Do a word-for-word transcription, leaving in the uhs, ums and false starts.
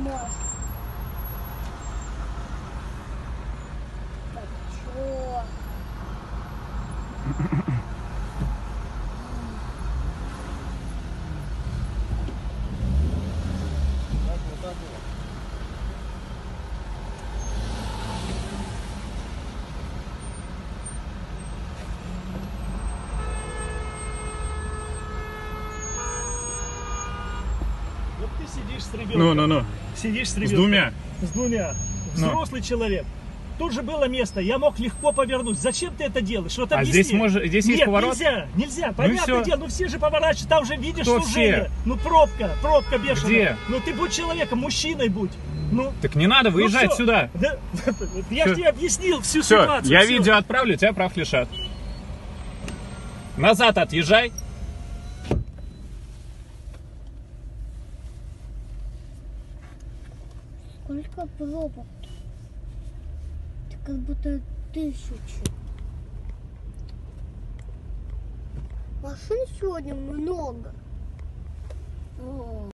можешь. Так, чё? Так вот, так вот. Вот ты сидишь с ребенком. Ну, ну, ну. Сидишь с С ребенком. двумя. С двумя. Ну. Взрослый человек. Тут же было место, я мог легко повернуть. Зачем ты это делаешь? Вот А объясни. здесь, может, здесь Нет, есть поворот? нельзя, нельзя. Понятное всё. дело, ну все же поворачивают, там же видишь Кто сужение. все? Ну пробка, пробка бешеная. Где? Ну ты будь человеком, мужчиной будь. Ну, Так не надо ну выезжать всё. сюда. Да, я Всё. же тебе объяснил всю Все, ситуацию. я всё. видео отправлю, тебя прав лишат. Назад отъезжай. Сколько пробок? Ты как будто тысячи. Машин сегодня много. О.